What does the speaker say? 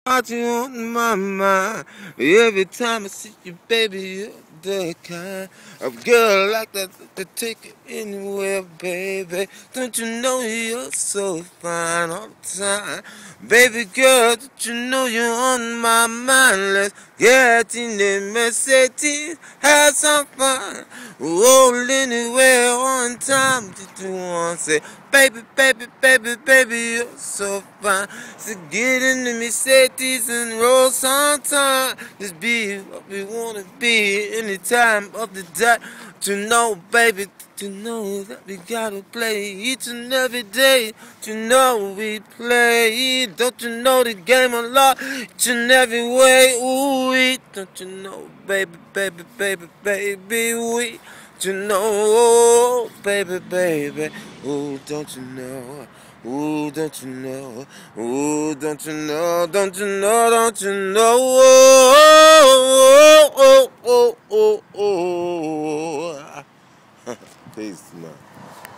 Got you on my mind. Every time I see you, baby, you're the kind of girl like that to take it anywhere, baby. Don't you know you're so fine all the time? Baby girl, don't you know you're on my mind? Let's get in the Mercedes, have some fun. Roll anywhere on time. Did you want to say, baby, baby, baby, baby, you're so fine. So get in the Mercedes and roll sometime. Just be what we wanna be any time of the day. To know, baby, to know that we gotta play each and every day. To know we play. Don't you know the game a lot? Each and every way. Ooh, don't you know, baby, baby, baby, baby, we. You know, baby, baby. Ooh, don't you know? Ooh, don't you know? Ooh, don't you know? Don't you know? Don't you know? Oh, oh, oh, oh, oh, oh. Peace, man.